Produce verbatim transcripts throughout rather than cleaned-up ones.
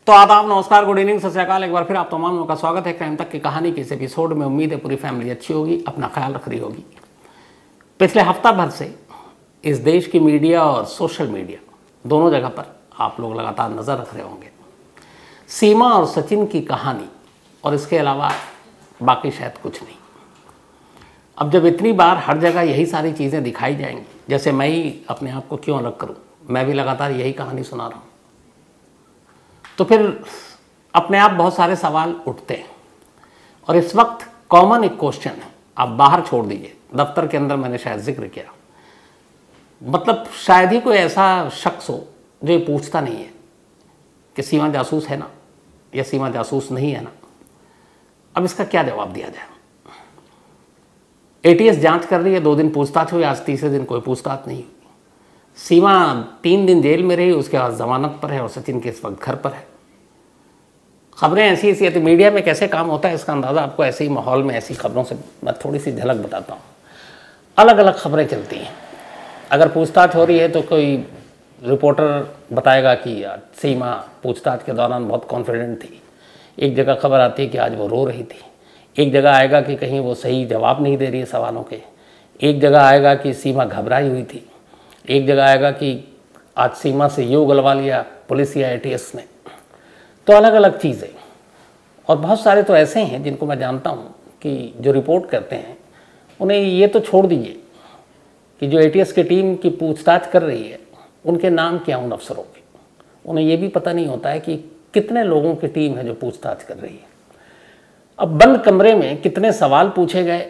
तो आदाब, नमस्कार, गुड इवनिंग, सत श्री अकाल। एक बार फिर आप तमाम लोगों का स्वागत है क्राइम तक की कहानी के इस एपिसोड में। उम्मीद है पूरी फैमिली अच्छी होगी, अपना ख्याल रख रही होगी। पिछले हफ्ता भर से इस देश की मीडिया और सोशल मीडिया दोनों जगह पर आप लोग लगातार नज़र रख रहे होंगे सीमा और सचिन की कहानी, और इसके अलावा बाकी शायद कुछ नहीं। अब जब इतनी बार हर जगह यही सारी चीज़ें दिखाई जाएंगी, जैसे मैं ही अपने आप को क्यों अलग करूं, मैं भी लगातार यही कहानी सुना रहा हूं, तो फिर अपने आप बहुत सारे सवाल उठते हैं। और इस वक्त कॉमन एक क्वेश्चन है, आप बाहर छोड़ दीजिए, दफ्तर के अंदर मैंने शायद जिक्र किया, मतलब शायद ही कोई ऐसा शख्स हो जो ये पूछता नहीं है कि सीमा जासूस है ना, या सीमा जासूस नहीं है ना। अब इसका क्या जवाब दिया जाए? एटीएस जांच कर रही है, दो दिन पूछताछ हुई, आज तीसरे दिन कोई पूछताछ नहीं हुई। सीमा तीन दिन जेल में रही, उसके बाद जमानत पर है, और सचिन के इस वक्त घर पर है। खबरें ऐसी ऐसी है, तो मीडिया में कैसे काम होता है इसका अंदाज़ा आपको ऐसे ही माहौल में ऐसी खबरों से मैं थोड़ी सी झलक बताता हूँ। अलग अलग खबरें चलती हैं। अगर पूछताछ हो रही है तो कोई रिपोर्टर बताएगा कि यार सीमा पूछताछ के दौरान बहुत कॉन्फिडेंट थी। एक जगह खबर आती है कि आज वो रो रही थी। एक जगह आएगा कि कहीं वो सही जवाब नहीं दे रही है सवालों के। एक जगह आएगा कि सीमा घबराई हुई थी। एक जगह आएगा कि आज सीमा से ये उगलवा लिया पुलिस या एटीएस ने। तो अलग अलग चीज़ें, और बहुत सारे तो ऐसे हैं जिनको मैं जानता हूँ कि जो रिपोर्ट करते हैं उन्हें ये तो छोड़ दीजिए कि जो एटीएस की टीम की पूछताछ कर रही है उनके नाम क्या उन अफसरों के, उन्हें ये भी पता नहीं होता है कि कितने लोगों की टीम है जो पूछताछ कर रही है। अब बंद कमरे में कितने सवाल पूछे गए,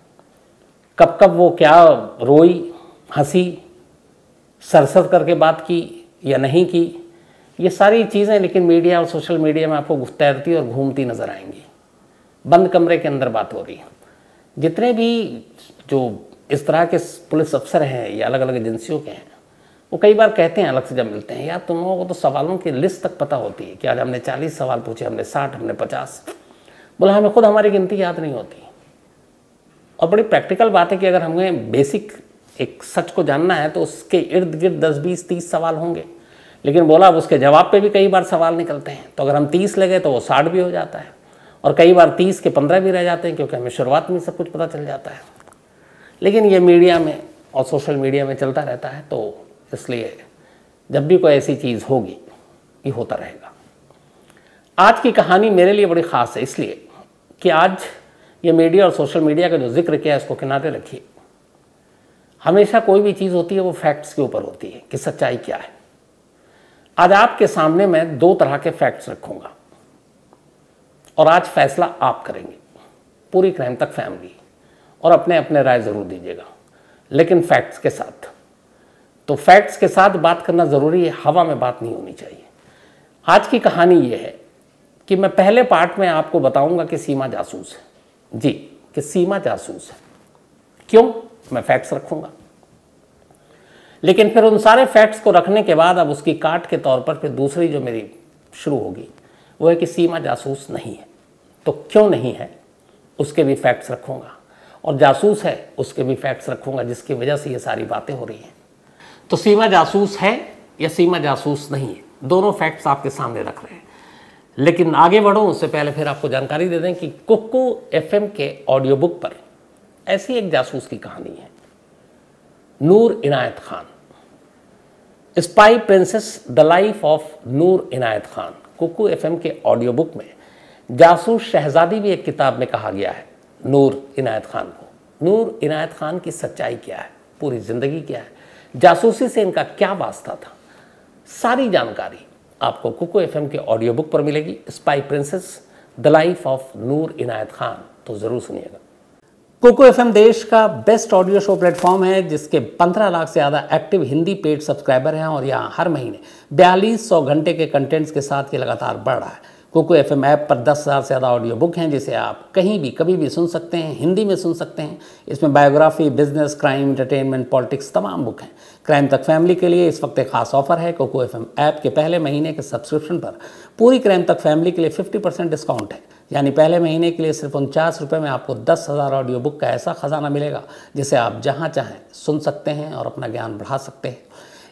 कब कब वो क्या रोई, हंसी, सरसर करके बात की या नहीं की, ये सारी चीज़ें लेकिन मीडिया और सोशल मीडिया में आपको तैरती और घूमती नज़र आएंगी। बंद कमरे के अंदर बात हो रही है। जितने भी जो इस तरह के पुलिस अफसर हैं या अलग अलग एजेंसियों के हैं, वो कई बार कहते हैं अलग से जब मिलते हैं, यार तुम लोगों को तो सवालों की लिस्ट तक पता होती है कि आज हमने चालीस सवाल पूछे, हमने साठ, हमने पचास। बोला हमें खुद हमारी गिनती याद नहीं होती। और बड़ी प्रैक्टिकल बात है कि अगर हमें बेसिक एक सच को जानना है तो उसके इर्द गिर्द दस बीस तीस सवाल होंगे। लेकिन बोला अब उसके जवाब पे भी कई बार सवाल निकलते हैं, तो अगर हम तीस लगे तो वो साठ भी हो जाता है, और कई बार तीस के पंद्रह भी रह जाते हैं, क्योंकि हमें शुरुआत में सब कुछ पता चल जाता है। लेकिन ये मीडिया में और सोशल मीडिया में चलता रहता है, तो इसलिए जब भी कोई ऐसी चीज़ होगी ये होता रहेगा। आज की कहानी मेरे लिए बड़ी ख़ास है, इसलिए कि आज ये मीडिया और सोशल मीडिया का जो जिक्र किया है इसको किनारे रखिए। हमेशा कोई भी चीज़ होती है वो फैक्ट्स के ऊपर होती है कि सच्चाई क्या है। आज आपके सामने मैं दो तरह के फैक्ट्स रखूंगा और आज फैसला आप करेंगे, पूरी क्राइम तक फैमिली, और अपने अपने राय ज़रूर दीजिएगा, लेकिन फैक्ट्स के साथ। तो फैक्ट्स के साथ बात करना ज़रूरी है, हवा में बात नहीं होनी चाहिए। आज की कहानी ये है कि मैं पहले पार्ट में आपको बताऊंगा कि सीमा जासूस है, जी, कि सीमा जासूस है। क्यों? मैं फैक्ट्स रखूंगा, लेकिन फिर उन सारे फैक्ट्स को रखने के बाद अब उसकी काट के तौर पर फिर दूसरी जो मेरी शुरू होगी वो है कि सीमा जासूस नहीं है। तो क्यों नहीं है उसके भी फैक्ट्स रखूंगा, और जासूस है उसके भी फैक्ट्स रखूंगा, जिसकी वजह से ये सारी बातें हो रही हैं। तो सीमा जासूस है या सीमा जासूस नहीं है, दोनों फैक्ट्स आपके सामने रख रहे हैं। लेकिन आगे बढ़ो उससे पहले फिर आपको जानकारी दे दें कि कुकू एफएम के ऑडियो बुक पर ऐसी एक जासूस की कहानी है, Noor Inayat Khan, spy princess the life of Noor Inayat Khan. Kuku FM के ऑडियो बुक में जासूस शहजादी भी एक किताब में कहा गया है नूर इनायत खान को। नूर इनायत खान की सच्चाई क्या है, पूरी ज़िंदगी क्या है, जासूसी से इनका क्या वास्ता था, सारी जानकारी आपको कुकू एफएम के ऑडियो बुक पर मिलेगी, spy princess the life of Noor Inayat Khan. तो ज़रूर सुनिएगा। कुकू एफएम देश का बेस्ट ऑडियो शो प्लेटफॉर्म है, जिसके पंद्रह लाख से ज़्यादा एक्टिव हिंदी पेड सब्सक्राइबर हैं, और यहाँ हर महीने बयालीस सौ घंटे के कंटेंट्स के साथ ये लगातार बढ़ रहा है। कुकू एफएम ऐप पर दस हज़ार से ज़्यादा ऑडियो बुक हैं, जिसे आप कहीं भी कभी भी सुन सकते हैं, हिंदी में सुन सकते हैं। इसमें biography, business, crime, entertainment, politics, तमाम बुक हैं। क्राइम तक फैमिली के लिए इस वक्त एक खास ऑफर है। कुकू एफएम ऐप के पहले महीने के सब्सक्रिप्शन पर पूरी क्राइम तक फैमिली के लिए फिफ्टी परसेंट डिस्काउंट है, यानी पहले महीने के लिए सिर्फ उनचास रुपये में आपको दस हज़ार ऑडियो बुक का ऐसा ख़जाना मिलेगा जिसे आप जहाँ चाहें सुन सकते हैं और अपना ज्ञान बढ़ा सकते हैं।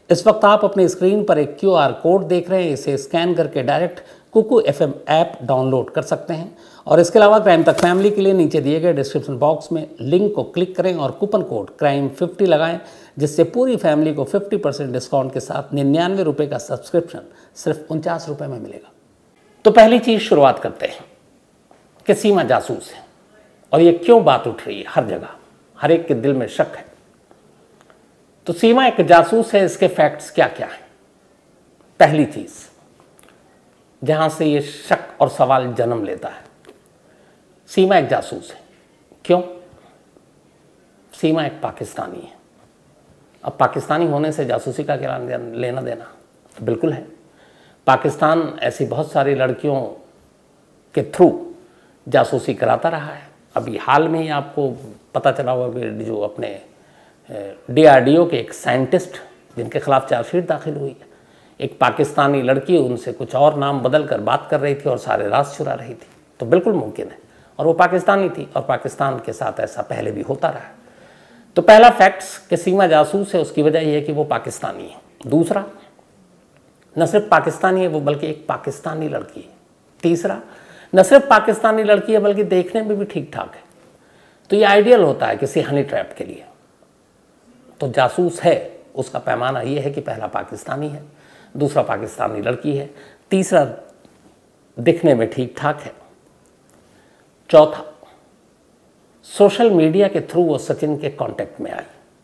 इस वक्त आप अपनी स्क्रीन पर एक क्यू आर कोड देख रहे हैं, इसे स्कैन करके direct Kuku F M app download कर सकते हैं। और इसके अलावा क्राइम तक फैमिली के लिए नीचे दिए गए डिस्क्रिप्शन बॉक्स में लिंक को क्लिक करें और कूपन कोड क्राइम फिफ्टी लगाएं, जिससे पूरी फैमिली को फिफ्टी परसेंट डिस्काउंट के साथ निन्यानवे रुपये का सब्सक्रिप्शन सिर्फ उनचास रुपये में मिलेगा। तो पहली चीज़ शुरुआत करते हैं कि सीमा जासूस है और ये क्यों बात उठ रही है, हर जगह हर एक के दिल में शक है। तो सीमा एक जासूस है, इसके फैक्ट्स क्या क्या हैं। पहली चीज़ जहां से ये शक और सवाल जन्म लेता है, सीमा एक जासूस है। क्यों? सीमा एक पाकिस्तानी है। अब पाकिस्तानी होने से जासूसी का क्या लेना देना? तो बिल्कुल है। पाकिस्तान ऐसी बहुत सारी लड़कियों के थ्रू जासूसी कराता रहा है। अभी हाल में ही आपको पता चला होगा जो अपने डी आर डी ओ के एक साइंटिस्ट जिनके खिलाफ चार्जशीट दाखिल हुई है, एक पाकिस्तानी लड़की उनसे कुछ और नाम बदल कर बात कर रही थी और सारे राज चुरा रही थी। तो बिल्कुल मुमकिन है, और वो पाकिस्तानी थी और पाकिस्तान के साथ ऐसा पहले भी होता रहा है। तो पहला फैक्ट्स कि सीमा जासूस है, उसकी वजह यह है कि वो पाकिस्तानी है। दूसरा, न सिर्फ पाकिस्तानी है वो, बल्कि एक पाकिस्तानी लड़की है। तीसरा, न सिर्फ पाकिस्तानी लड़की है बल्कि देखने में भी ठीक ठाक है। तो ये आइडियल होता है किसी हनी ट्रैप के लिए। तो जासूस है, उसका पैमाना ये है कि पहला पाकिस्तानी है, दूसरा पाकिस्तानी लड़की है, तीसरा दिखने में ठीक ठाक है, चौथा सोशल मीडिया के थ्रू वो सचिन के कांटेक्ट में आई।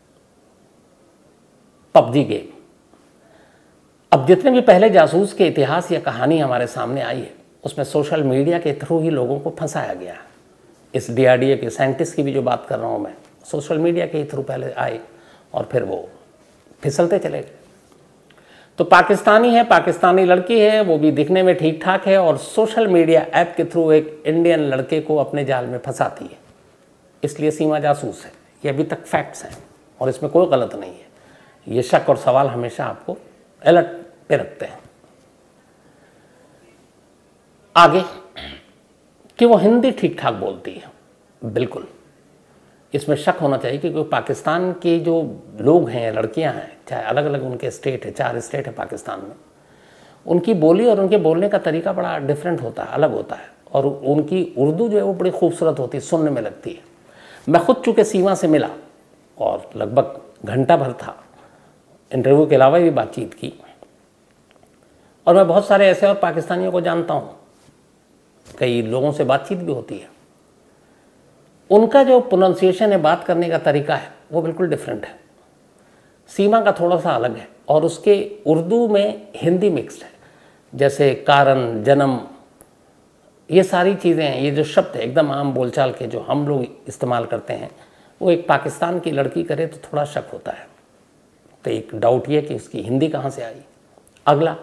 PUBG game. अब जितने भी पहले जासूस के इतिहास या कहानी हमारे सामने आई है, उसमें सोशल मीडिया के थ्रू ही लोगों को फंसाया गया है। इस डी आर डी ए के साइंटिस्ट की भी जो बात कर रहा हूँ मैं, सोशल मीडिया के ही थ्रू पहले आए और फिर वो फिसलते चले गए। तो पाकिस्तानी है, पाकिस्तानी लड़की है, वो भी दिखने में ठीक ठाक है और सोशल मीडिया ऐप के थ्रू एक इंडियन लड़के को अपने जाल में फंसाती है, इसलिए सीमा जासूस है। ये अभी तक फैक्ट्स हैं और इसमें कोई गलत नहीं है। ये शक और सवाल हमेशा आपको अलर्ट पे रखते हैं। आगे कि वो हिंदी ठीक ठाक बोलती है, बिल्कुल इसमें शक होना चाहिए, क्योंकि पाकिस्तान के जो लोग हैं, लड़कियां हैं, चाहे अलग अलग उनके स्टेट है, चार स्टेट है पाकिस्तान में, उनकी बोली और उनके बोलने का तरीका बड़ा डिफरेंट होता है, अलग होता है। और उनकी उर्दू जो है वो बड़ी खूबसूरत होती है, सुनने में लगती है। मैं खुद चूँकि सीमा से मिला और लगभग घंटा भर था, इंटरव्यू के अलावा भी बातचीत की, और मैं बहुत सारे ऐसे और पाकिस्तानियों को जानता हूँ, कई लोगों से बातचीत भी होती है। उनका जो प्रोनाउंसिएशन है, बात करने का तरीका है, वो बिल्कुल डिफरेंट है। सीमा का थोड़ा सा अलग है और उसके उर्दू में हिंदी मिक्स्ड है। जैसे कारण, जन्म, ये सारी चीज़ें हैं, ये जो शब्द है एकदम आम बोलचाल के जो हम लोग इस्तेमाल करते हैं, वो एक पाकिस्तान की लड़की करे तो थोड़ा शक होता है। तो एक डाउट ये कि उसकी हिंदी कहाँ से आई। अगला,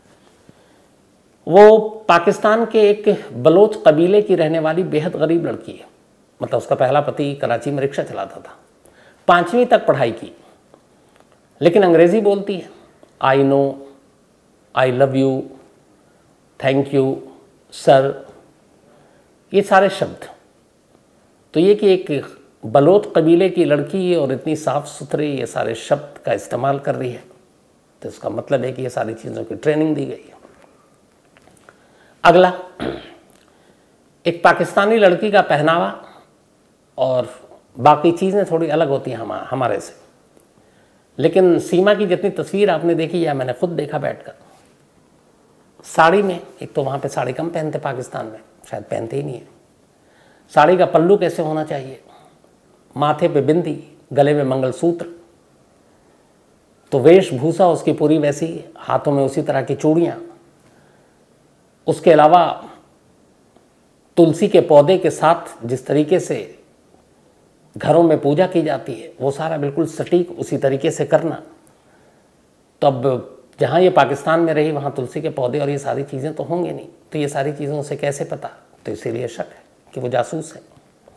वो पाकिस्तान के एक बलोच कबीले की रहने वाली बेहद गरीब लड़की है। मतलब उसका पहला पति कराची में रिक्शा चलाता था, पाँचवीं तक पढ़ाई की, लेकिन अंग्रेज़ी बोलती है। I know, I love you, thank you, sir, ये सारे शब्द। तो ये कि एक बलोच कबीले की लड़की है और इतनी साफ़ सुथरे ये सारे शब्द का इस्तेमाल कर रही है, तो इसका मतलब है कि ये सारी चीज़ों की ट्रेनिंग दी गई है। अगला, एक पाकिस्तानी लड़की का पहनावा और बाकी चीज़ें थोड़ी अलग होती हैं हम हमारे से, लेकिन सीमा की जितनी तस्वीर आपने देखी या मैंने खुद देखा बैठकर, साड़ी में, एक तो वहाँ पे साड़ी कम पहनते पाकिस्तान में, शायद पहनते ही नहीं है। साड़ी का पल्लू कैसे होना चाहिए, माथे पे बिंदी, गले में मंगलसूत्र, तो वेशभूषा उसकी पूरी वैसी, हाथों में उसी तरह की चूड़ियाँ। उसके अलावा तुलसी के पौधे के साथ जिस तरीके से घरों में पूजा की जाती है, वो सारा बिल्कुल सटीक उसी तरीके से करना। तो अब जहाँ ये पाकिस्तान में रही वहाँ तुलसी के पौधे और ये सारी चीज़ें तो होंगे नहीं, तो ये सारी चीज़ों से कैसे पता? तो इसीलिए शक है कि वो जासूस है।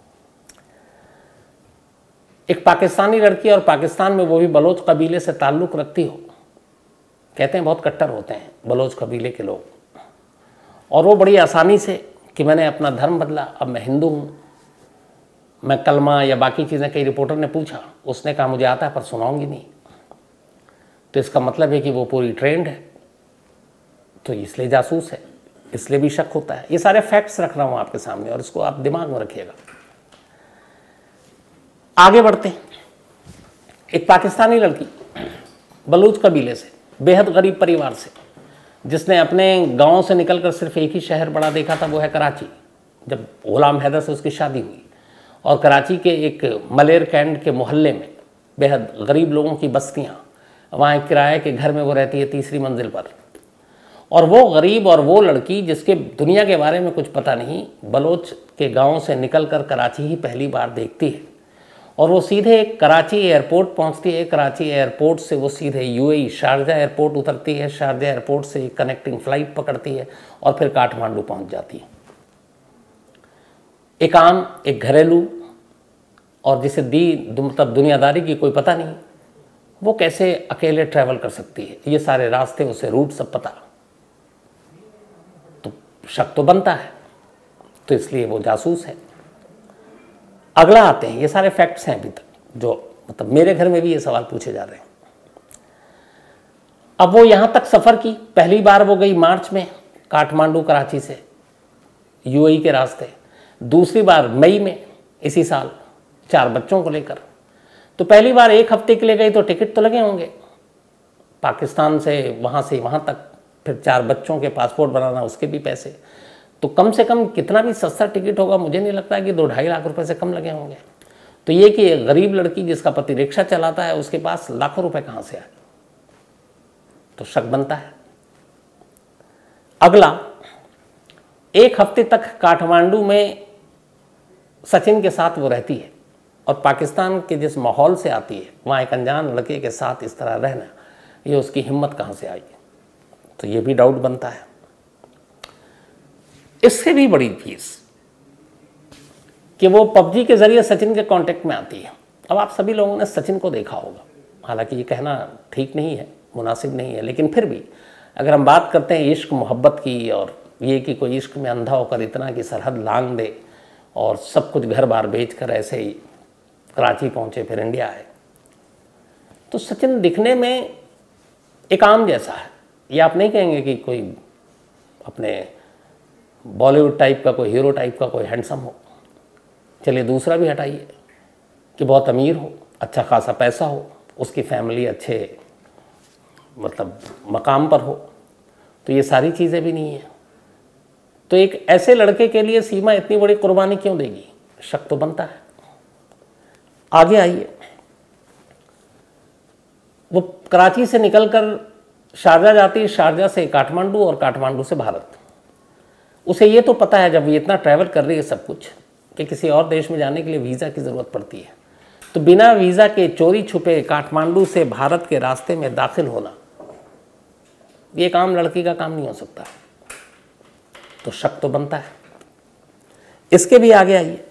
एक पाकिस्तानी लड़की और पाकिस्तान में वो भी बलोच कबीले से ताल्लुक़ रखती हो, कहते हैं बहुत कट्टर होते हैं बलोच कबीले के लोग, और वो बड़ी आसानी से कि मैंने अपना धर्म बदला, अब मैं हिंदू हूँ, मैं कलमा या बाकी चीज़ें, कई रिपोर्टर ने पूछा, उसने कहा मुझे आता है पर सुनाऊंगी नहीं। तो इसका मतलब है कि वो पूरी ट्रेंड है, तो इसलिए जासूस है, इसलिए भी शक होता है। ये सारे फैक्ट्स रख रहा हूं आपके सामने और इसको आप दिमाग में रखिएगा। आगे बढ़ते हैं। एक पाकिस्तानी लड़की बलूच कबीले से, बेहद गरीब परिवार से, जिसने अपने गांव से निकलकर सिर्फ एक ही शहर बड़ा देखा था, वो है कराची। जब गुलाम हैदर से उसकी शादी हुई और कराची के एक मलेर कैंट के मोहल्ले में बेहद गरीब लोगों की बस्तियाँ, वहाँ एक किराए के घर में वो रहती है तीसरी मंजिल पर। और वो गरीब और वो लड़की जिसके दुनिया के बारे में कुछ पता नहीं, बलोच के गांव से निकलकर कराची ही पहली बार देखती है और वो सीधे कराची एयरपोर्ट पहुंचती है। कराची एयरपोर्ट से वो सीधे यूएई शारजा एयरपोर्ट उतरती है, शारजा एयरपोर्ट से एक कनेक्टिंग फ़्लाइट पकड़ती है और फिर काठमांडू पहुंच जाती है। एक आम, एक घरेलू और जिसे दी मतलब दुनियादारी की कोई पता नहीं, वो कैसे अकेले ट्रैवल कर सकती है। ये सारे रास्ते, उसे रूट सब पता, तो शक तो बनता है, तो इसलिए वो जासूस है। अगला आते हैं, ये सारे फैक्ट्स हैं अभी तक, जो मतलब मेरे घर में भी ये सवाल पूछे जा रहे हैं। अब वो यहाँ तक सफ़र की, पहली बार वो गई मार्च में काठमांडू कराची से यूएई के रास्ते, दूसरी बार मई में इसी साल चार बच्चों को लेकर। तो पहली बार एक हफ्ते के लिए गई तो टिकट तो लगे होंगे पाकिस्तान से वहाँ से वहाँ तक, फिर चार बच्चों के पासपोर्ट बनाना, उसके भी पैसे, तो कम से कम कितना भी सस्ता टिकट होगा, मुझे नहीं लगता है कि दो ढाई लाख रुपए से कम लगे होंगे। तो ये कि एक गरीब लड़की जिसका पति रिक्शा चलाता है, उसके पास लाखों रुपए कहाँ से आए, तो शक बनता है। अगला, एक हफ्ते तक काठमांडू में सचिन के साथ वो रहती है और पाकिस्तान के जिस माहौल से आती है, वहाँ एक अनजान लड़के के साथ इस तरह रहना, ये उसकी हिम्मत कहाँ से आई, तो ये भी डाउट बनता है। इससे भी बड़ी चीज़ कि वो पबजी के जरिए सचिन के कांटेक्ट में आती है। अब आप सभी लोगों ने सचिन को देखा होगा, हालांकि ये कहना ठीक नहीं है, मुनासिब नहीं है, लेकिन फिर भी अगर हम बात करते हैं इश्क मोहब्बत की और ये कि कोई इश्क में अंधा होकर इतना कि सरहद लांग दे और सब कुछ घर बार बेच कर ऐसे ही कराची पहुँचे फिर इंडिया आए, तो सचिन दिखने में एक आम जैसा है। ये आप नहीं कहेंगे कि कोई अपने बॉलीवुड टाइप का, कोई हीरो टाइप का कोई हैंडसम हो। चलिए दूसरा भी हटाइए कि बहुत अमीर हो, अच्छा खासा पैसा हो, उसकी फैमिली अच्छे मतलब मकाम पर हो, तो ये सारी चीज़ें भी नहीं है। तो एक ऐसे लड़के के लिए सीमा इतनी बड़ी कुर्बानी क्यों देगी, शक तो बनता है। आगे आइए, वो कराची से निकलकर शारजा जाती है, शारजा से काठमांडू और काठमांडू से भारत। उसे ये तो पता है जब ये इतना ट्रैवल कर रही है सब कुछ, कि किसी और देश में जाने के लिए वीज़ा की ज़रूरत पड़ती है, तो बिना वीज़ा के चोरी छुपे काठमांडू से भारत के रास्ते में दाखिल होना, ये एक आम लड़की का काम नहीं हो सकता, तो शक तो बनता है। इसके भी आगे आइए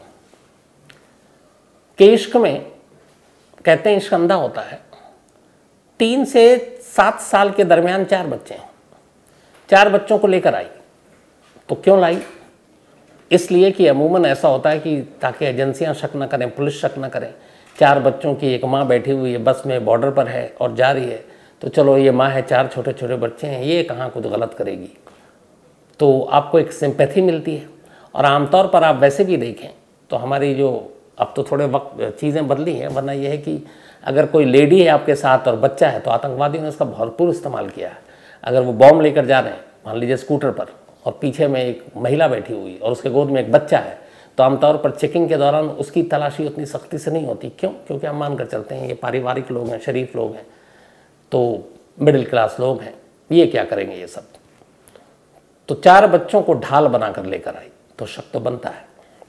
कि इश्क में कहते हैं इश्क अंधा होता है। तीन से सात साल के दरमियान चार बच्चे हैं, चार बच्चों को लेकर आई। तो क्यों लाई, इसलिए कि अमूमन ऐसा होता है कि ताकि एजेंसियां शक न करें, पुलिस शक न करें। चार बच्चों की एक माँ बैठी हुई है बस में, बॉर्डर पर है और जा रही है, तो चलो ये माँ है, चार छोटे छोटे बच्चे हैं, ये कहाँ कुछ गलत करेगी, तो आपको एक सिंपैथी मिलती है। और आमतौर पर आप वैसे भी देखें तो हमारी जो अब तो थोड़े वक्त चीज़ें बदली हैं, वरना यह है कि अगर कोई लेडी है आपके साथ और बच्चा है तो आतंकवादियों ने इसका भरपूर इस्तेमाल किया है। अगर वो बॉम्ब लेकर जा रहे हैं मान लीजिए स्कूटर पर और पीछे में एक महिला बैठी हुई और उसके गोद में एक बच्चा है, तो आमतौर पर चेकिंग के दौरान उसकी तलाशी उतनी सख्ती से नहीं होती। क्यों? क्योंकि हम मान कर चलते हैं ये पारिवारिक लोग हैं, शरीफ लोग हैं, तो मिडिल क्लास लोग हैं, ये क्या करेंगे ये सब। तो चार बच्चों को ढाल बनाकर लेकर आई, तो शक तो बनता है।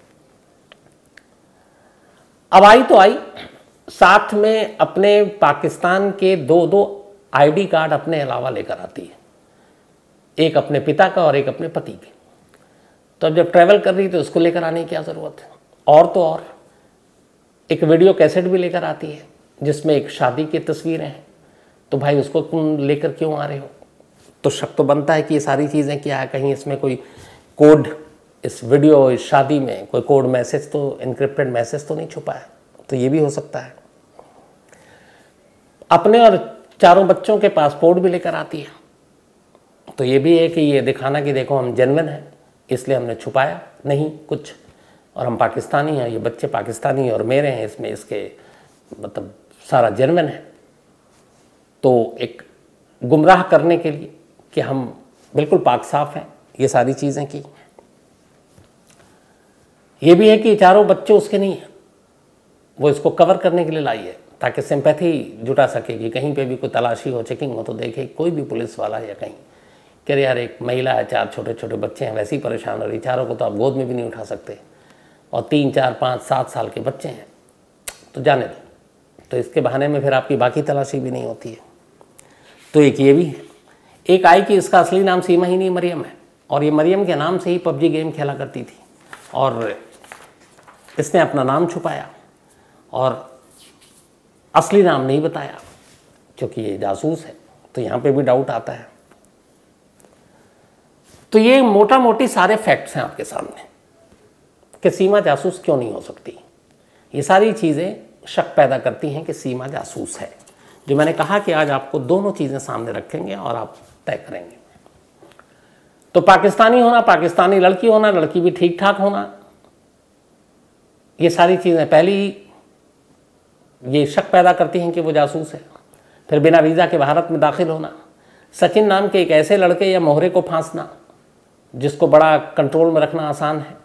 अब आई तो आई, साथ में अपने पाकिस्तान के दो दो आईडी कार्ड अपने अलावा लेकर आती है, एक अपने पिता का और एक अपने पति के। तो अब जब ट्रैवल कर रही तो उसको लेकर आने की क्या ज़रूरत है। और तो और एक वीडियो कैसेट भी लेकर आती है जिसमें एक शादी की तस्वीरें हैं, तो भाई उसको तुम लेकर क्यों आ रहे हो। तो शक तो बनता है कि ये सारी चीज़ें क्या है, कहीं इसमें कोई कोड, इस वीडियो इस शादी में कोई कोड मैसेज तो, इनक्रिप्टेड मैसेज तो नहीं छुपा है, तो ये भी हो सकता है। अपने और चारों बच्चों के पासपोर्ट भी लेकर आती है। तो ये भी है कि ये दिखाना कि देखो हम जेन्युइन हैं, इसलिए हमने छुपाया नहीं कुछ, और हम पाकिस्तानी हैं, ये बच्चे पाकिस्तानी और मेरे हैं, इसमें इसके मतलब सारा जेन्युइन है। तो एक गुमराह करने के लिए कि हम बिल्कुल पाक साफ हैं, ये सारी चीज़ें की। ये भी है कि चारों बच्चे उसके नहीं हैं, वो इसको कवर करने के लिए लाई है ताकि सिंपैथी जुटा सके कि कहीं पे भी कोई तलाशी हो, चेकिंग हो तो देखे कोई भी पुलिस वाला या कहीं कि यार एक महिला है, चार छोटे छोटे बच्चे हैं, वैसे ही परेशान हो रही, चारों को तो आप गोद में भी नहीं उठा सकते, और तीन चार पाँच सात साल के बच्चे हैं, तो जाने दो। तो इसके बहाने में फिर आपकी बाकी तलाशी भी नहीं होती है। तो एक ये भी है। एक आई कि इसका असली नाम सीमा ही नहीं मरियम है, और ये मरियम के नाम से ही पबजी गेम खेला करती थी, और इसने अपना नाम छुपाया और असली नाम नहीं बताया क्योंकि ये जासूस है। तो यहाँ पे भी डाउट आता है। तो ये मोटा मोटी सारे फैक्ट्स हैं आपके सामने कि सीमा जासूस क्यों नहीं हो सकती। ये सारी चीज़ें शक पैदा करती हैं कि सीमा जासूस है। जो मैंने कहा कि आज आपको दोनों चीज़ें सामने रखेंगे और आप तय करेंगे। तो पाकिस्तानी होना, पाकिस्तानी लड़की होना, लड़की भी ठीक ठाक होना, ये सारी चीज़ें पहली ये शक पैदा करती हैं कि वो जासूस है। फिर बिना वीज़ा के भारत में दाखिल होना, सचिन नाम के एक ऐसे लड़के या मोहरे को फांसना जिसको बड़ा कंट्रोल में रखना आसान है,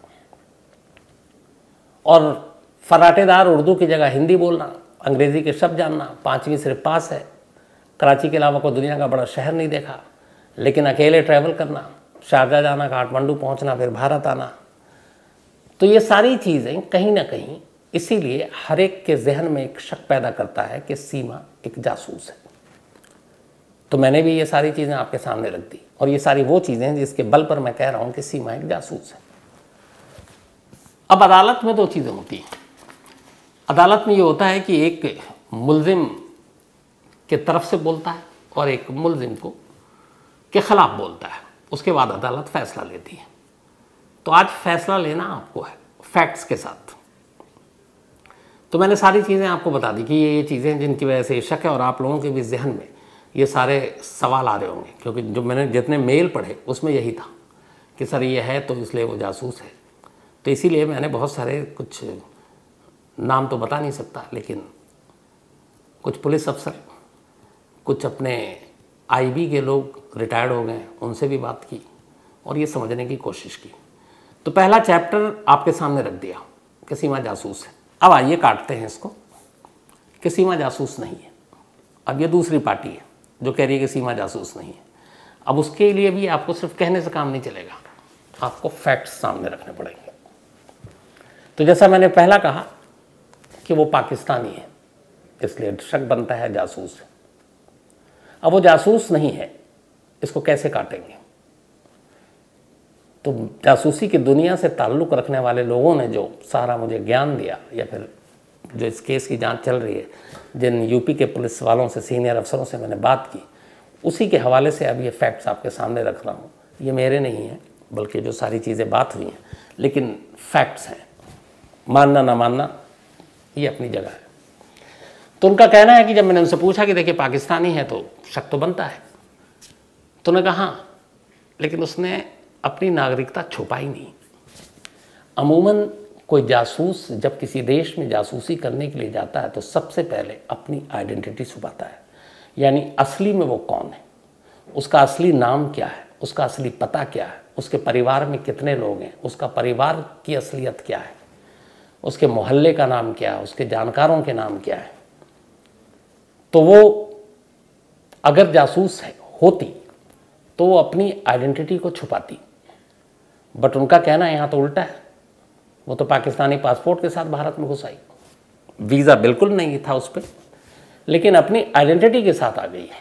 और फराटेदार उर्दू की जगह हिंदी बोलना, अंग्रेज़ी के शब्द जानना, पाँचवीं सिर्फ पास है, कराची के अलावा कोई दुनिया का बड़ा शहर नहीं देखा, लेकिन अकेले ट्रैवल करना, शारजा जाना, काठमांडू पहुंचना, फिर भारत आना। तो ये सारी चीज़ें कहीं ना कहीं इसीलिए हर एक के जहन में एक शक पैदा करता है कि सीमा एक जासूस है। तो मैंने भी ये सारी चीज़ें आपके सामने रख दी, और ये सारी वो चीज़ें जिसके बल पर मैं कह रहा हूँ कि सीमा एक जासूस है। अब अदालत में दो चीज़ें होती हैं। अदालत में ये होता है कि एक मुल्जिम के तरफ से बोलता है और एक मुल्जिम को के ख़िलाफ़ बोलता है, उसके बाद अदालत फ़ैसला लेती है। तो आज फ़ैसला लेना आपको है फैक्ट्स के साथ। तो मैंने सारी चीज़ें आपको बता दी कि ये ये चीज़ें जिनकी वजह से शक है, और आप लोगों के भी जहन में ये सारे सवाल आ रहे होंगे, क्योंकि जो मैंने जितने मेल पढ़े उसमें यही था कि सर ये है तो इसलिए वो जासूस है। तो इसीलिए मैंने बहुत सारे, कुछ नाम तो बता नहीं सकता, लेकिन कुछ पुलिस अफसर, कुछ अपने आईबी के लोग रिटायर्ड हो गए, उनसे भी बात की और ये समझने की कोशिश की। तो पहला चैप्टर आपके सामने रख दिया कि सीमा जासूस है। अब आइए काटते हैं इसको कि सीमा जासूस नहीं है। अब ये दूसरी पार्टी है जो कह रही है कि सीमा जासूस नहीं है। अब उसके लिए भी आपको सिर्फ कहने से काम नहीं चलेगा, आपको फैक्ट्स सामने रखने पड़ेंगे। तो जैसा मैंने पहला कहा कि वो पाकिस्तानी है, इसलिए शक बनता है जासूस है। अब वो जासूस नहीं है, इसको कैसे काटेंगे? तो जासूसी की दुनिया से ताल्लुक़ रखने वाले लोगों ने जो सारा मुझे ज्ञान दिया, या फिर जो इस केस की जांच चल रही है, जिन यूपी के पुलिस वालों से, सीनियर अफसरों से मैंने बात की, उसी के हवाले से अब ये फैक्ट्स आपके सामने रख रहा हूँ। ये मेरे नहीं हैं, बल्कि जो सारी चीज़ें बात हुई हैं, लेकिन फैक्ट्स हैं। मानना ना मानना ये अपनी जगह है। तो उनका कहना है कि जब मैंने उनसे पूछा कि देखिए पाकिस्तानी है तो शक तो बनता है, तो उन्होंने कहा हाँ, लेकिन उसने अपनी नागरिकता छुपाई नहीं। अमूमन कोई जासूस जब किसी देश में जासूसी करने के लिए जाता है तो सबसे पहले अपनी आइडेंटिटी छुपाता है, यानी असली में वो कौन है, उसका असली नाम क्या है, उसका असली पता क्या है, उसके परिवार में कितने लोग हैं, उसका परिवार की असलियत क्या है, उसके मोहल्ले का नाम क्या है, उसके जानकारों के नाम क्या है। तो वो अगर जासूस है होती तो वो अपनी आइडेंटिटी को छुपाती, बट उनका कहना है यहाँ तो उल्टा है। वो तो पाकिस्तानी पासपोर्ट के साथ भारत में घुस आई, वीज़ा बिल्कुल नहीं था उस पर, लेकिन अपनी आइडेंटिटी के साथ आ गई है।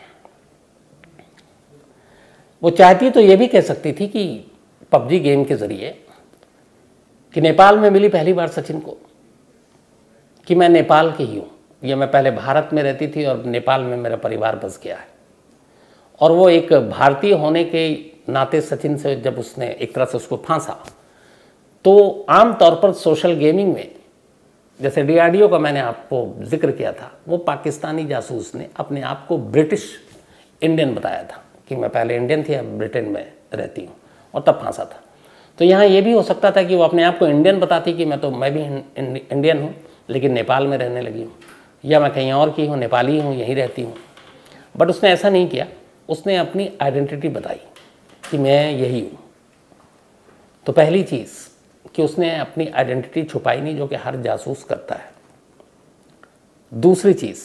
वो चाहती तो ये भी कह सकती थी कि पबजी गेम के ज़रिए, कि नेपाल में मिली पहली बार सचिन को कि मैं नेपाल की ही हूँ, या मैं पहले भारत में रहती थी और नेपाल में मेरा परिवार बस गया है। और वो एक भारतीय होने के नाते सचिन से जब उसने एक तरह से उसको फांसा, तो आम तौर पर सोशल गेमिंग में जैसे डी आर डी ओ का मैंने आपको जिक्र किया था, वो पाकिस्तानी जासूस ने अपने आप को ब्रिटिश इंडियन बताया था कि मैं पहले इंडियन थी, अब ब्रिटेन में रहती हूँ, और तब फांसा था। तो यहाँ ये भी हो सकता था कि वो अपने आप को इंडियन बताती कि मैं तो मैं भी इंडियन हूँ लेकिन नेपाल में रहने लगी हूँ, या मैं कहीं और की हूँ, नेपाली हूँ, यहीं रहती हूँ। बट उसने ऐसा नहीं किया, उसने अपनी आइडेंटिटी बताई कि मैं यही हूँ। तो पहली चीज़ कि उसने अपनी आइडेंटिटी छुपाई नहीं, जो कि हर जासूस करता है। दूसरी चीज़,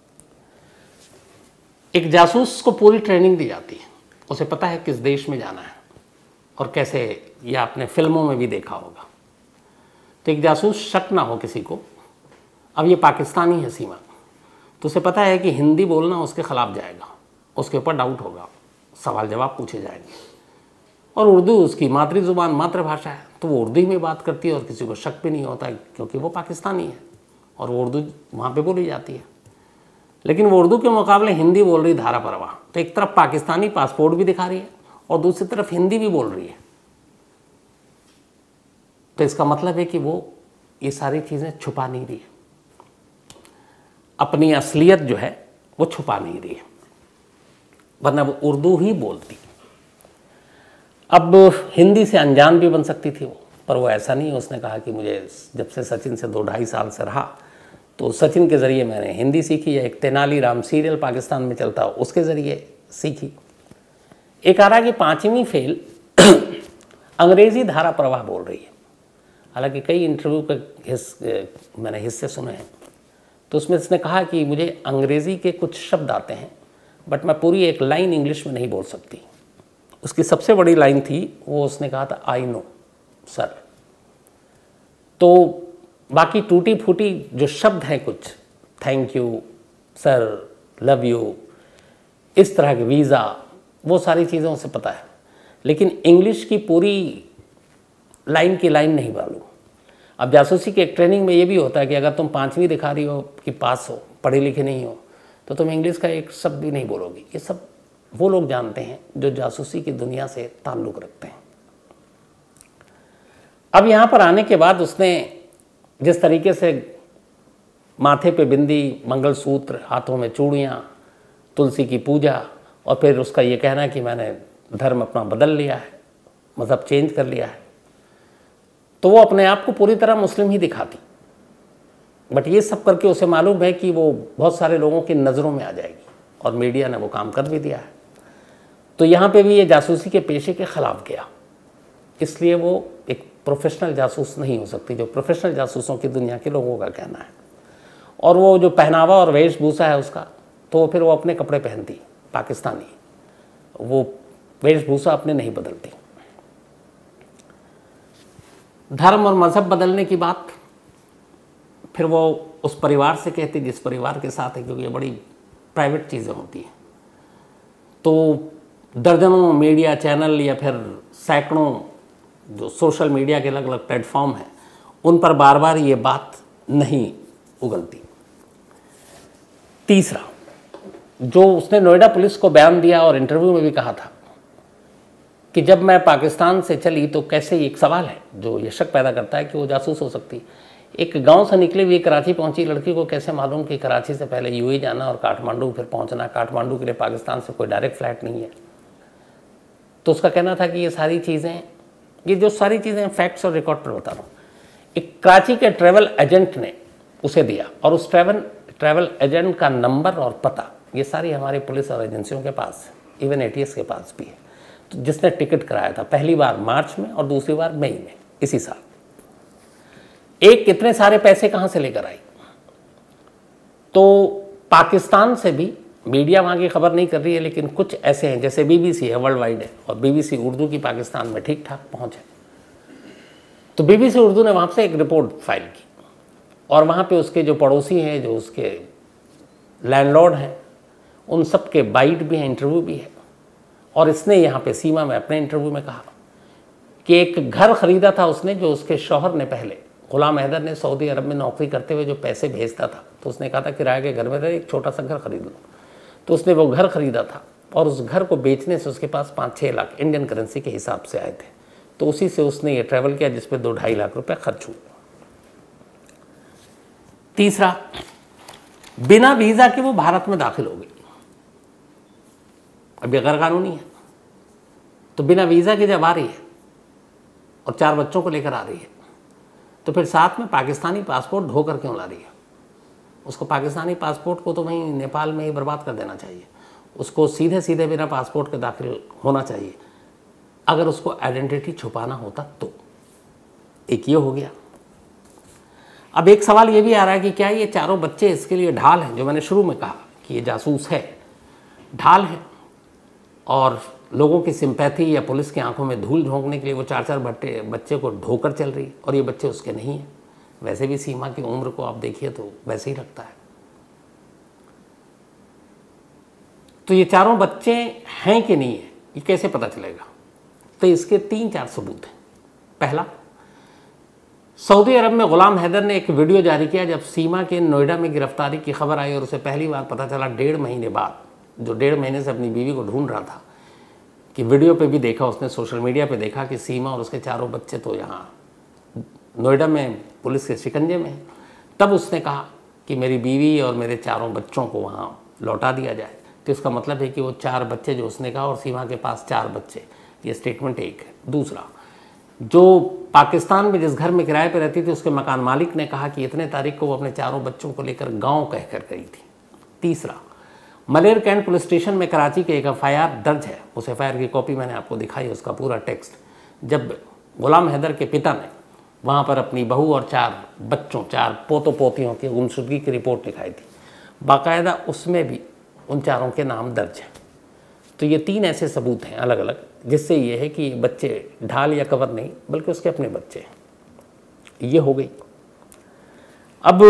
एक जासूस को पूरी ट्रेनिंग दी जाती है, उसे पता है किस देश में जाना है और कैसे, या आपने फिल्मों में भी देखा होगा। तो एक जासूस शक ना हो किसी को, अब ये पाकिस्तानी है सीमा, तो उसे पता है कि हिंदी बोलना उसके खिलाफ जाएगा, उसके ऊपर डाउट होगा, सवाल जवाब पूछे जाएंगे, और उर्दू उसकी मातृ ज़ुबान मातृभाषा है, तो वो उर्दू में बात करती है और किसी को शक भी नहीं होता है, क्योंकि वो पाकिस्तानी है और वो उर्दू वहाँ पे बोली जाती है। लेकिन वो उर्दू के मुकाबले हिंदी बोल रही धारा परवाह, तो एक तरफ पाकिस्तानी पासपोर्ट भी दिखा रही है और दूसरी तरफ हिंदी भी बोल रही है। तो इसका मतलब है कि वो ये सारी चीज़ें छुपा नहीं रही है, अपनी असलियत जो है वो छुपा नहीं रही है, वरना वो उर्दू ही बोलती। अब हिंदी से अनजान भी बन सकती थी वो, पर वो ऐसा नहीं है। उसने कहा कि मुझे जब से सचिन से दो ढाई साल से रहा, तो सचिन के ज़रिए मैंने हिंदी सीखी, या एक तेनालीराम सीरियल पाकिस्तान में चलता हो उसके ज़रिए सीखी। एक आ रहा कि पाँचवीं फेल अंग्रेज़ी धारा प्रवाह बोल रही है। हालांकि कई इंटरव्यू के हिस मैंने हिस्से सुने हैं, तो उसमें इसने कहा कि मुझे अंग्रेज़ी के कुछ शब्द आते हैं, बट मैं पूरी एक लाइन इंग्लिश में नहीं बोल सकती। उसकी सबसे बड़ी लाइन थी, वो उसने कहा था आई नो सर। तो बाकी टूटी फूटी जो शब्द हैं, कुछ thank you sir, love you, इस तरह के, वीज़ा, वो सारी चीज़ें उसे पता है, लेकिन इंग्लिश की पूरी लाइन की लाइन नहीं मालूम। अब जासूसी की एक ट्रेनिंग में ये भी होता है कि अगर तुम पाँचवीं दिखा रही हो कि पास हो, पढ़े लिखे नहीं हो, तो तुम इंग्लिश का एक शब्द भी नहीं बोलोगी। ये सब वो लोग जानते हैं जो जासूसी की दुनिया से ताल्लुक़ रखते हैं। अब यहाँ पर आने के बाद उसने जिस तरीके से माथे पे बिंदी, मंगलसूत्र, हाथों में चूड़ियाँ, तुलसी की पूजा, और फिर उसका ये कहना कि मैंने धर्म अपना बदल लिया है, मज़हब चेंज कर लिया है, तो वो अपने आप को पूरी तरह मुस्लिम ही दिखाती। बट ये सब करके उसे मालूम है कि वो बहुत सारे लोगों की नज़रों में आ जाएगी, और मीडिया ने वो काम कर भी दिया है। तो यहाँ पे भी ये जासूसी के पेशे के ख़िलाफ़ गया, इसलिए वो एक प्रोफेशनल जासूस नहीं हो सकती, जो प्रोफेशनल जासूसों की दुनिया के लोगों का कहना है। और वो जो पहनावा और वेशभूषा है उसका, तो फिर वो अपने कपड़े पहनती पाकिस्तानी, वो वेशभूषा अपने नहीं बदलती। धर्म और मज़हब बदलने की बात फिर वो उस परिवार से कहती जिस परिवार के साथ है, क्योंकि ये बड़ी प्राइवेट चीज़ें होती हैं। तो दर्जनों मीडिया चैनल या फिर सैकड़ों जो सोशल मीडिया के अलग अलग प्लेटफॉर्म हैं, उन पर बार बार ये बात नहीं उगलती। तीसरा, जो उसने नोएडा पुलिस को बयान दिया और इंटरव्यू में भी कहा था कि जब मैं पाकिस्तान से चली तो कैसे, एक सवाल है जो ये शक पैदा करता है कि वो जासूस हो सकती। एक गांव से निकली हुई कराची पहुंची लड़की को कैसे मालूम कि कराची से पहले यूएई जाना और काठमांडू फिर पहुंचना, काठमांडू के लिए पाकिस्तान से कोई डायरेक्ट फ्लाइट नहीं है। तो उसका कहना था कि ये सारी चीज़ें, ये जो सारी चीज़ें फैक्ट्स और रिकॉर्ड पर बता रहा हूँ, एक कराची के ट्रैवल एजेंट ने उसे दिया, और उस ट्रैवल ट्रैवल एजेंट का नंबर और पता ये सारी हमारी पुलिस और एजेंसियों के पास है, इवन एटीएस के पास भी है। तो जिसने टिकट कराया था पहली बार मार्च में और दूसरी बार मई में इसी साल, एक कितने सारे पैसे कहाँ से लेकर आई। तो पाकिस्तान से भी मीडिया वहाँ की खबर नहीं कर रही है, लेकिन कुछ ऐसे हैं जैसे बीबीसी है, वर्ल्ड वाइड है, और बीबीसी उर्दू की पाकिस्तान में ठीक ठाक पहुँच है। तो बीबीसी उर्दू ने वहाँ से एक रिपोर्ट फाइल की, और वहाँ पे उसके जो पड़ोसी हैं, जो उसके लैंडलॉर्ड हैं, उन सब के बाइट भी हैं, इंटरव्यू भी है। और इसने यहाँ पे सीमा में अपने इंटरव्यू में कहा कि एक घर ख़रीदा था उसने, जो उसके शौहर ने पहले, गुलाम हैदर ने सऊदी अरब में नौकरी करते हुए जो पैसे भेजता था, तो उसने कहा था किराए के घर में रहे, एक छोटा सा घर खरीद लो। तो उसने वो घर ख़रीदा था, और उस घर को बेचने से उसके पास पाँच छः लाख इंडियन करेंसी के हिसाब से आए थे। तो उसी से उसने ये ट्रैवल किया, जिस पर दो ढाई लाख रुपये खर्च हुए। तीसरा, बिना वीज़ा के वो भारत में दाखिल हो गई, अभी गैर कानूनी है, तो बिना वीज़ा के जब आ रही है और चार बच्चों को लेकर आ रही है, तो फिर साथ में पाकिस्तानी पासपोर्ट ढोकर क्यों ला रही है? उसको पाकिस्तानी पासपोर्ट को तो वहीं नेपाल में ही बर्बाद कर देना चाहिए, उसको सीधे सीधे बिना पासपोर्ट के दाखिल होना चाहिए, अगर उसको आइडेंटिटी छुपाना होता तो। एक ये हो गया। अब एक सवाल ये भी आ रहा है कि क्या ये चारों बच्चे इसके लिए ढाल हैं, जो मैंने शुरू में कहा कि ये जासूस है, ढाल है, और लोगों की सिंपैथी या पुलिस की आंखों में धूल झोंकने के लिए वो चार चार बच्चे बच्चे को ढोकर चल रही है, और ये बच्चे उसके नहीं हैं। वैसे भी सीमा की उम्र को आप देखिए तो वैसे ही लगता है। तो ये चारों बच्चे हैं कि नहीं है, ये कैसे पता चलेगा? तो इसके तीन चार सबूत हैं। पहला, सऊदी अरब में गुलाम हैदर ने एक वीडियो जारी किया जब सीमा के नोएडा में गिरफ्तारी की खबर आई, और उसे पहली बार पता चला डेढ़ महीने बाद, जो डेढ़ महीने से अपनी बीवी को ढूंढ रहा था, कि वीडियो पे भी देखा उसने, सोशल मीडिया पे देखा कि सीमा और उसके चारों बच्चे तो यहाँ नोएडा में पुलिस के शिकंजे में हैं। तब उसने कहा कि मेरी बीवी और मेरे चारों बच्चों को वहाँ लौटा दिया जाए। तो इसका मतलब है कि वो चार बच्चे जो उसने कहा, और सीमा के पास चार बच्चे, ये स्टेटमेंट एक है। दूसरा, जो पाकिस्तान में जिस घर में किराए पर रहती थी, उसके मकान मालिक ने कहा कि इतने तारीख को वो अपने चारों बच्चों को लेकर गांव कहकर गई थी। तीसरा, मलेर कैंट पुलिस स्टेशन में कराची के एक एफ आई आर दर्ज है, उस एफ आई आर की कॉपी मैंने आपको दिखाई, उसका पूरा टेक्स्ट, जब गुलाम हैदर के पिता ने वहाँ पर अपनी बहू और चार बच्चों, चार पोतों पोतियों की गुमशुदगी की रिपोर्ट लिखाई थी, बाकायदा उसमें भी उन चारों के नाम दर्ज हैं। तो ये तीन ऐसे सबूत हैं अलग अलग, जिससे ये है कि बच्चे ढाल या कवर नहीं, बल्कि उसके अपने बच्चे हैं। ये हो गई। अब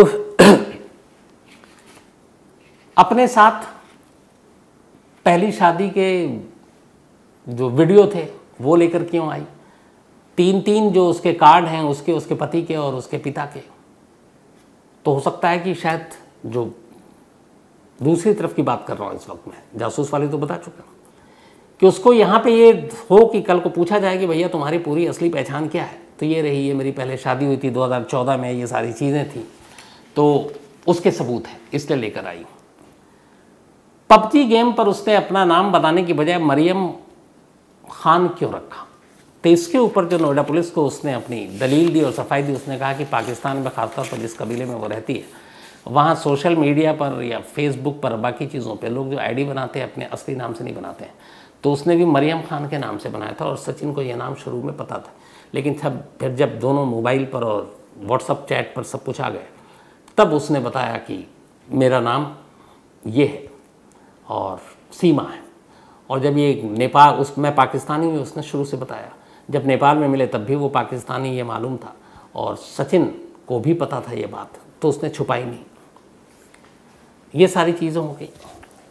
अपने साथ पहली शादी के जो वीडियो थे वो लेकर क्यों आई? तीन तीन जो उसके कार्ड हैं, उसके उसके पति के और उसके पिता के, तो हो सकता है कि शायद जो दूसरी तरफ की बात कर रहा हूँ इस वक्त में, जासूस वाली तो बता चुका हूँ, कि उसको यहाँ पे ये हो कि कल को पूछा जाए कि भैया तुम्हारी पूरी असली पहचान क्या है, तो ये रही, ये मेरी पहले शादी हुई थी दो हज़ार चौदह में, ये सारी चीज़ें थी, तो उसके सबूत हैं, इसलिए लेकर आई। पबजी गेम पर उसने अपना नाम बताने की बजाय मरियम खान क्यों रखा? तो इसके ऊपर जो नोएडा पुलिस को उसने अपनी दलील दी और सफाई दी, उसने कहा कि पाकिस्तान में खासतौर पर जिस कबीले में वो रहती है, वहाँ सोशल मीडिया पर या फेसबुक पर बाकी चीज़ों पे लोग जो आईडी बनाते हैं अपने असली नाम से नहीं बनाते हैं, तो उसने भी मरियम खान के नाम से बनाया था, और सचिन को यह नाम शुरू में पता था, लेकिन तब फिर जब दोनों मोबाइल पर और व्हाट्सअप चैट पर सब कुछ आ गए, तब उसने बताया कि मेरा नाम ये है और सीमा है। और जब ये नेपाल, उस मैं पाकिस्तानी में, उसने शुरू से बताया, जब नेपाल में मिले तब भी वो पाकिस्तानी ये मालूम था, और सचिन को भी पता था ये बात, तो उसने छुपाई नहीं। ये सारी चीज़ें हो गई।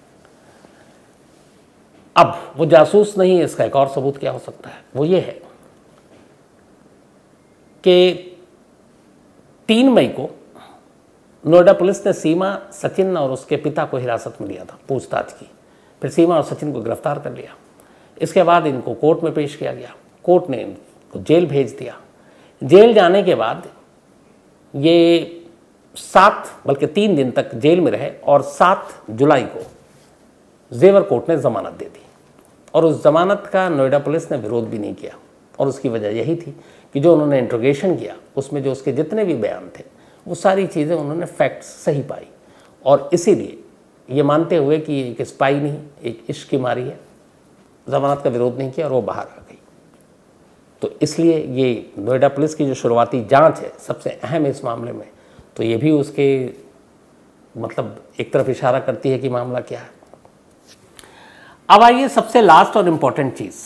अब वो जासूस नहीं है, इसका एक और सबूत क्या हो सकता है? वो ये है कि तीन मई को नोएडा पुलिस ने सीमा, सचिन और उसके पिता को हिरासत में लिया था, पूछताछ की, फिर सीमा और सचिन को गिरफ्तार कर लिया। इसके बाद इनको कोर्ट में पेश किया गया, कोर्ट ने इनको जेल भेज दिया। जेल जाने के बाद ये सात बल्कि तीन दिन तक जेल में रहे, और सात जुलाई को जेवर कोर्ट ने जमानत दे दी, और उस जमानत का नोएडा पुलिस ने विरोध भी नहीं किया, और उसकी वजह यही थी कि जो उन्होंने इंट्रोगेशन किया उसमें जो उसके जितने भी बयान थे वो सारी चीज़ें उन्होंने फैक्ट्स सही पाई, और इसीलिए ये मानते हुए कि एक स्पाई नहीं, एक इश्क की मारी है, जमानत का विरोध नहीं किया और वो बाहर आ गई। तो इसलिए ये नोएडा पुलिस की जो शुरुआती जांच है सबसे अहम है इस मामले में, तो ये भी उसके मतलब एक तरफ इशारा करती है कि मामला क्या है। अब आइए सबसे लास्ट और इम्पॉर्टेंट चीज़।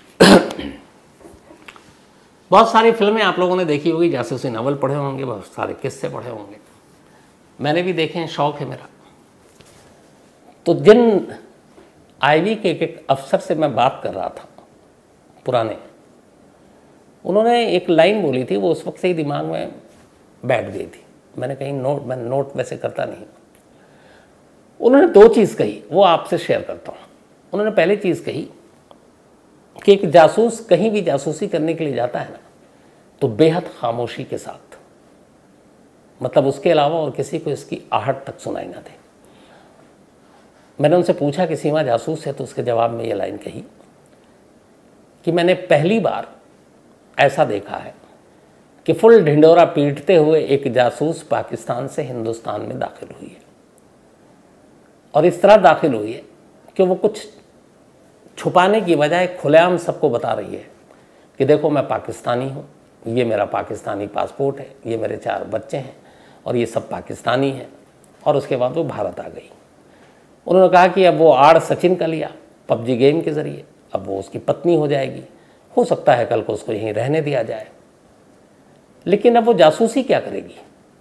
बहुत सारी फिल्में आप लोगों ने देखी होगी, जासूसी नावल पढ़े होंगे, बहुत सारे किस्से पढ़े होंगे, मैंने भी देखे हैं, शौक है मेरा। तो जिन आईवी के एक अफसर से मैं बात कर रहा था पुराने, उन्होंने एक लाइन बोली थी, वो उस वक्त से ही दिमाग में बैठ गई थी, मैंने कहीं नोट मैं नोट वैसे करता नहीं। उन्होंने दो चीज़ कही, वो आपसे शेयर करता हूँ। उन्होंने पहली चीज़ कही कि एक जासूस कहीं भी जासूसी करने के लिए जाता है ना, तो बेहद खामोशी के साथ, मतलब उसके अलावा और किसी को इसकी आहट तक सुनाई ना दे। मैंने उनसे पूछा कि सीमा जासूस है, तो उसके जवाब में ये लाइन कही कि मैंने पहली बार ऐसा देखा है कि फुल ढिंडोरा पीटते हुए एक जासूस पाकिस्तान से हिंदुस्तान में दाखिल हुई है, और इस तरह दाखिल हुई है कि वो कुछ छुपाने की बजाय खुलेआम सबको बता रही है कि देखो मैं पाकिस्तानी हूँ, ये मेरा पाकिस्तानी पासपोर्ट है, ये मेरे चार बच्चे हैं और ये सब पाकिस्तानी हैं। और उसके बाद वो भारत आ गई। उन्होंने कहा कि अब वो आड़ सचिन का लिया पबजी गेम के ज़रिए, अब वो उसकी पत्नी हो जाएगी, हो सकता है कल को उसको यहीं रहने दिया जाए, लेकिन अब वो जासूसी क्या करेगी?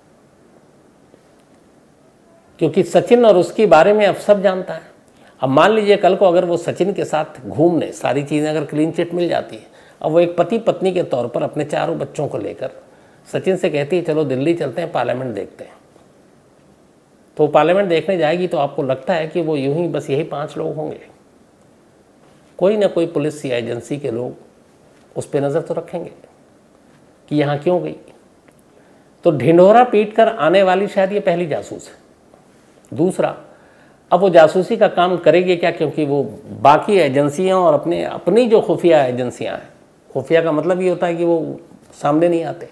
क्योंकि सचिन और उसके बारे में अब सब जानता है। अब मान लीजिए कल को अगर वो सचिन के साथ घूमने, सारी चीज़ें अगर क्लीन चिट मिल जाती है, अब वो एक पति पत्नी के तौर पर अपने चारों बच्चों को लेकर सचिन से कहती है चलो दिल्ली चलते हैं, पार्लियामेंट देखते हैं, तो पार्लियामेंट देखने जाएगी तो आपको लगता है कि वो यूं ही बस यही पांच लोग होंगे? कोई ना कोई पुलिस या एजेंसी के लोग उस पर नज़र तो रखेंगे कि यहाँ क्यों गई। तो ढिंढोरा पीट कर आने वाली शायद ये पहली जासूस है। दूसरा, अब वो जासूसी का काम करेगी क्या? क्योंकि वो बाकी एजेंसियां और अपने अपनी जो खुफिया एजेंसियां हैं, खुफिया का मतलब ये होता है कि वो सामने नहीं आते।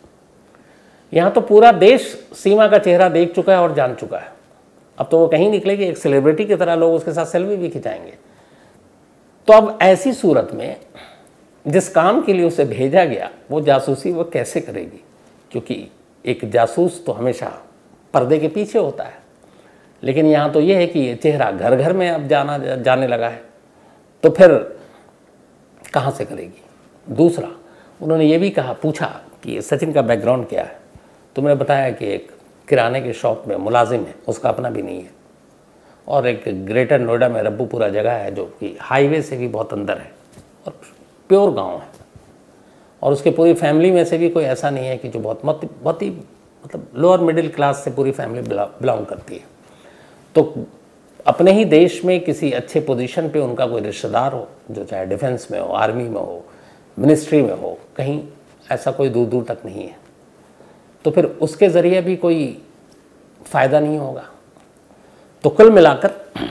यहाँ तो पूरा देश सीमा का चेहरा देख चुका है और जान चुका है। अब तो वो कहीं निकलेगी, एक सेलिब्रिटी की तरह लोग उसके साथ सेल्फी भी खिंचाएंगे। तो अब ऐसी सूरत में जिस काम के लिए उसे भेजा गया वो जासूसी वो कैसे करेगी? क्योंकि एक जासूस तो हमेशा पर्दे के पीछे होता है, लेकिन यहाँ तो ये है कि ये चेहरा घर घर में अब जाना जाने लगा है, तो फिर कहाँ से करेगी? दूसरा, उन्होंने ये भी कहा, पूछा कि सचिन का बैकग्राउंड क्या है, तो मैंने बताया कि एक किराने के शॉप में मुलाजिम है, उसका अपना भी नहीं है, और एक ग्रेटर नोएडा में रब्बूपुरा जगह है जो कि हाईवे से भी बहुत अंदर है और प्योर गांव है, और उसके पूरी फैमिली में से भी कोई ऐसा नहीं है कि जो बहुत मत बहुत ही मतलब लोअर मिडिल क्लास से पूरी फैमिली बिलोंग करती है। तो अपने ही देश में किसी अच्छे पोजीशन पे उनका कोई रिश्तेदार हो, जो चाहे डिफेंस में हो, आर्मी में हो, मिनिस्ट्री में हो, कहीं ऐसा कोई दूर दूर तक नहीं है, तो फिर उसके ज़रिए भी कोई फ़ायदा नहीं होगा। तो कुल मिलाकर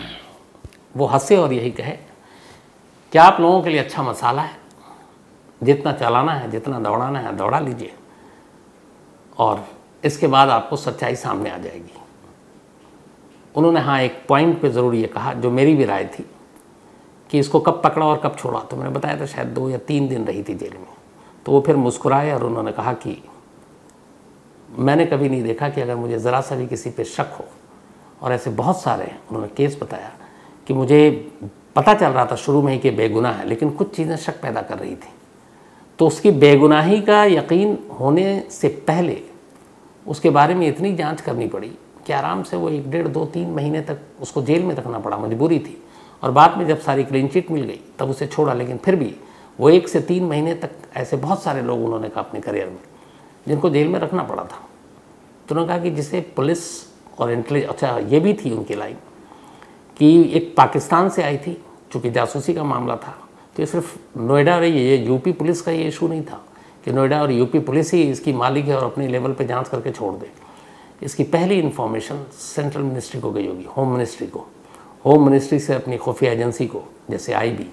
वो हंसे और यही कहे कि आप लोगों के लिए अच्छा मसाला है, जितना चलाना है, जितना दौड़ाना है दौड़ा लीजिए, और इसके बाद आपको सच्चाई सामने आ जाएगी। उन्होंने हाँ एक पॉइंट पे ज़रूर ये कहा, जो मेरी भी राय थी, कि इसको कब पकड़ा और कब छोड़ा। तो मैंने बताया था शायद दो या तीन दिन रही थी जेल में। तो वो फिर मुस्कुराए और उन्होंने कहा कि मैंने कभी नहीं देखा कि अगर मुझे ज़रा सा भी किसी पे शक हो, और ऐसे बहुत सारे, उन्होंने केस बताया कि मुझे पता चल रहा था शुरू में ही कि बेगुनाह है, लेकिन कुछ चीज़ें शक पैदा कर रही थी, तो उसकी बेगुनाही का यकीन होने से पहले उसके बारे में इतनी जांच करनी पड़ी कि आराम से वो एक डेढ़ दो तीन महीने तक उसको जेल में रखना पड़ा, मजबूरी थी। और बाद में जब सारी क्लीन चिट मिल गई तब उसे छोड़ा, लेकिन फिर भी वो एक से तीन महीने तक ऐसे बहुत सारे लोग उन्होंने कहा अपने करियर में जिनको जेल में रखना पड़ा था। तो उन्होंने कहा कि जिसे पुलिस और इंटेलिजेंस, अच्छा ये भी थी उनकी लाइन कि एक पाकिस्तान से आई थी, चूँकि जासूसी का मामला था, तो ये सिर्फ नोएडा और ये यूपी पुलिस का ये इशू नहीं था कि नोएडा और यूपी पुलिस ही इसकी मालिक है और अपने लेवल पे जांच करके छोड़ दे। इसकी पहली इन्फॉर्मेशन सेंट्रल मिनिस्ट्री को गई होगी, होम मिनिस्ट्री को, होम मिनिस्ट्री से अपनी खुफिया एजेंसी को, जैसे आईबी,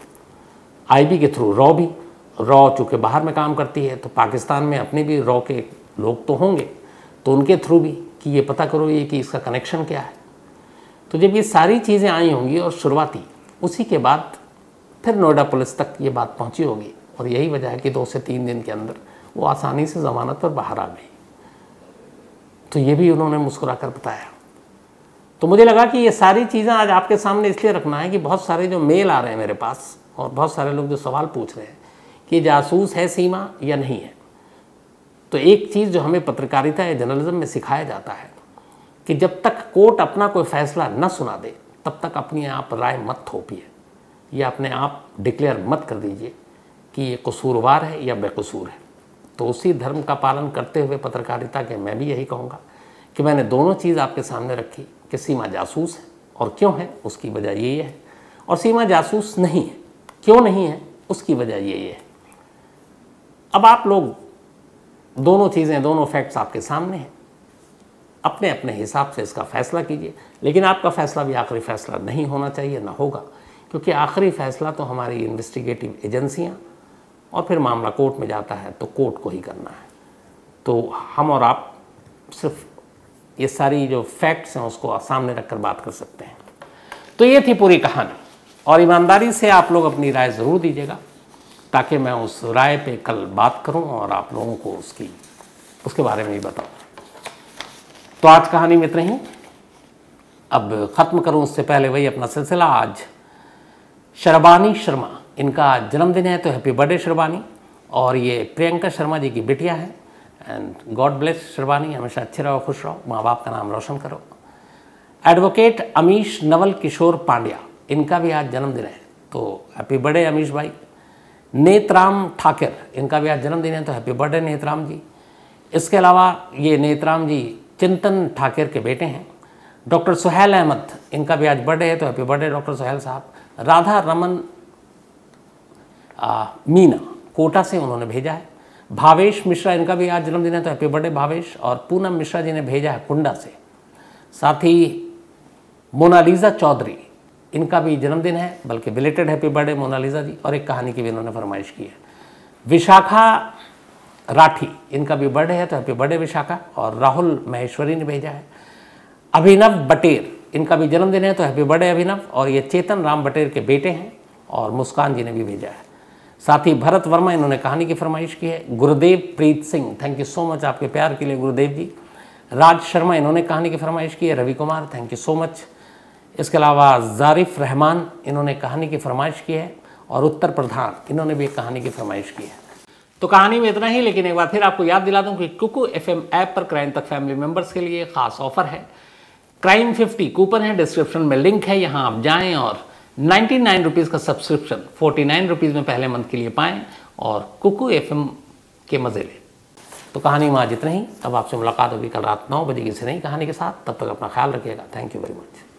आईबी के थ्रू रॉ भी, रॉ चूँकि बाहर में काम करती है तो पाकिस्तान में अपने भी रॉ के लोग तो होंगे, तो उनके थ्रू भी कि ये पता करो ये कि इसका कनेक्शन क्या है। तो जब ये सारी चीज़ें आई होंगी और शुरुआती, उसी के बाद फिर नोएडा पुलिस तक ये बात पहुंची होगी, और यही वजह है कि दो से तीन दिन के अंदर वो आसानी से ज़मानत पर बाहर आ गई। तो ये भी उन्होंने मुस्कुरा कर बताया। तो मुझे लगा कि ये सारी चीज़ें आज आपके सामने इसलिए रखना है कि बहुत सारे जो मेल आ रहे हैं मेरे पास और बहुत सारे लोग जो सवाल पूछ रहे हैं कि जासूस है सीमा या नहीं है। तो एक चीज़ जो हमें पत्रकारिता या जर्नलिज्म में सिखाया जाता है कि जब तक कोर्ट अपना कोई फैसला न सुना दे तब तक अपनी आप राय मत थोपिए या अपने आप डिक्लेयर मत कर दीजिए कि ये कसूरवार है या बेकसूर है। तो उसी धर्म का पालन करते हुए पत्रकारिता के मैं भी यही कहूँगा कि मैंने दोनों चीज़ आपके सामने रखी कि सीमा जासूस है और क्यों है उसकी वजह यही है, और सीमा जासूस नहीं है क्यों नहीं है उसकी वजह यही है। अब आप लोग दोनों चीज़ें, दोनों फैक्ट्स आपके सामने हैं, अपने अपने हिसाब से इसका फैसला कीजिए, लेकिन आपका फैसला भी आखिरी फैसला नहीं होना चाहिए, ना होगा, क्योंकि आखिरी फैसला तो हमारी इन्वेस्टिगेटिव एजेंसियाँ और फिर मामला कोर्ट में जाता है तो कोर्ट को ही करना है। तो हम और आप सिर्फ ये सारी जो फैक्ट्स हैं उसको सामने रखकर बात कर सकते हैं। तो ये थी पूरी कहानी, और ईमानदारी से आप लोग अपनी राय ज़रूर दीजिएगा ताकि मैं उस राय पे कल बात करूं और आप लोगों को उसकी उसके बारे में भी बताऊं। तो आज कहानी में इतना ही। अब ख़त्म करूं उससे पहले वही अपना सिलसिला। आज शर्बानी शर्मा, इनका जन्मदिन है, तो हैप्पी बर्थडे शर्बानी। और ये प्रियंका शर्मा जी की बिटिया है। एंड गॉड ब्लेस शर्बानी, हमेशा अच्छे रहो, खुश रहो, माँ बाप का नाम रोशन करो। एडवोकेट अमीश नवल किशोर पांड्या, इनका भी आज जन्मदिन है, तो हैप्पी बर्थडे अमीश भाई। नेतराम ठाकर, इनका भी आज जन्मदिन है, तो हैप्पी बर्थडे नेतराम जी। इसके अलावा ये नेतराम जी चिंतन ठाकर के बेटे हैं। डॉक्टर सुहेल अहमद, इनका भी आज बर्थडे है, तो हैप्पी बर्थडे डॉक्टर सुहेल साहब। राधा रमन आ, मीना कोटा से उन्होंने भेजा है। भावेश मिश्रा, इनका भी आज जन्मदिन है, तो हैप्पी बर्थडे भावेश। और पूनम मिश्रा जी ने भेजा है कुंडा से। साथ ही मोनालिसा चौधरी, इनका भी जन्मदिन है, बल्कि belated happy birthday Monalisa ji. और एक कहानी की भी इन्होंने फरमाइश की है। विशाखा राठी, इनका भी बर्थडे है, तो हैप्पी बर्थडे विशाखा। और राहुल महेश्वरी ने भेजा है। अभिनव बटेर, इनका भी जन्मदिन है, तो हैप्पी बर्थडे अभिनव। और ये चेतन राम बटेर के बेटे हैं। और मुस्कान जी ने भी भेजा है। साथ ही भरत वर्मा, इन्होंने कहानी की फरमाइश की है। Gurudev Preet Singh, thank you so much आपके प्यार के लिए गुरुदेव जी। राज शर्मा, इन्होंने कहानी की फरमाइश की है। Ravi Kumar, thank you so much. इसके अलावा जारिफ रहमान, इन्होंने कहानी की फरमाइश की है। और उत्तर प्रधान, इन्होंने भी एक कहानी की फरमाइश की है। तो कहानी में इतना ही, लेकिन एक बार फिर आपको याद दिला दूं कि कुकू एफएम ऐप पर क्राइम तक फैमिली मेंबर्स के लिए खास ऑफर है। क्राइम फिफ्टी कूपन है, डिस्क्रिप्शन में लिंक है, यहाँ आप जाएं और नाइन्टी नाइन रुपीज़ का सब्सक्रिप्शन फोर्टी नाइन रुपीज़ में पहले मंथ के लिए पाएँ और कुकू एफएम के मज़े लें। तो कहानी में आज इतना ही। अब आपसे मुलाकात होगी कल रात नौ बजे किसी नई कहानी के साथ। तब तक अपना ख्याल रखिएगा। Thank you very much.